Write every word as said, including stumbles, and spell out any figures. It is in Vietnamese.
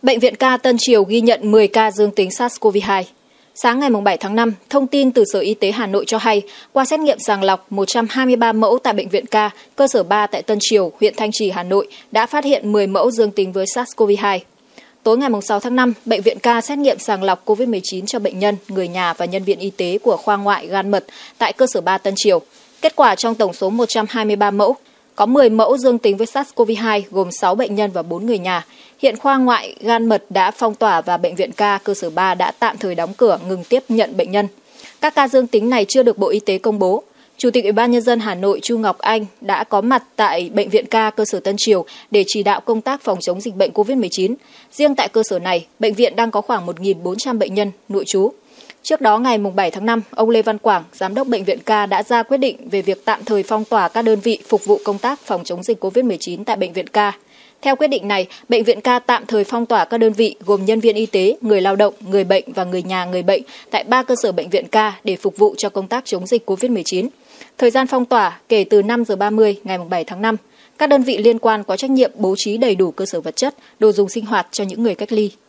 Bệnh viện Ca Tân Triều ghi nhận mười ca dương tính SARS-xê o vê hai. Sáng ngày bảy tháng năm, thông tin từ Sở Y tế Hà Nội cho hay, qua xét nghiệm sàng lọc một trăm hai mươi ba mẫu tại Bệnh viện Ca, cơ sở ba tại Tân Triều, huyện Thanh Trì, Hà Nội đã phát hiện mười mẫu dương tính với SARS-xê o vê hai. Tối ngày sáu tháng năm, Bệnh viện Ca xét nghiệm sàng lọc covid mười chín cho bệnh nhân, người nhà và nhân viên y tế của khoa ngoại gan mật tại cơ sở ba Tân Triều. Kết quả trong tổng số một trăm hai mươi ba mẫu, có mười mẫu dương tính với SARS-xê o vê hai gồm sáu bệnh nhân và bốn người nhà. Hiện khoa ngoại gan mật đã phong tỏa và Bệnh viện Ca cơ sở ba đã tạm thời đóng cửa ngừng tiếp nhận bệnh nhân. Các ca dương tính này chưa được Bộ Y tế công bố. Chủ tịch Ủy ban Nhân dân Hà Nội Chu Ngọc Anh đã có mặt tại Bệnh viện Ca cơ sở Tân Triều để chỉ đạo công tác phòng chống dịch bệnh covid mười chín. Riêng tại cơ sở này, bệnh viện đang có khoảng một nghìn bốn trăm bệnh nhân nội trú. Trước đó, ngày bảy tháng năm, ông Lê Văn Quảng, Giám đốc Bệnh viện Ca đã ra quyết định về việc tạm thời phong tỏa các đơn vị phục vụ công tác phòng chống dịch covid mười chín tại Bệnh viện Ca. Theo quyết định này, Bệnh viện Ca tạm thời phong tỏa các đơn vị gồm nhân viên y tế, người lao động, người bệnh và người nhà người bệnh tại ba cơ sở Bệnh viện Ca để phục vụ cho công tác chống dịch covid mười chín. Thời gian phong tỏa kể từ năm giờ ba mươi ngày bảy tháng năm. Các đơn vị liên quan có trách nhiệm bố trí đầy đủ cơ sở vật chất, đồ dùng sinh hoạt cho những người cách ly.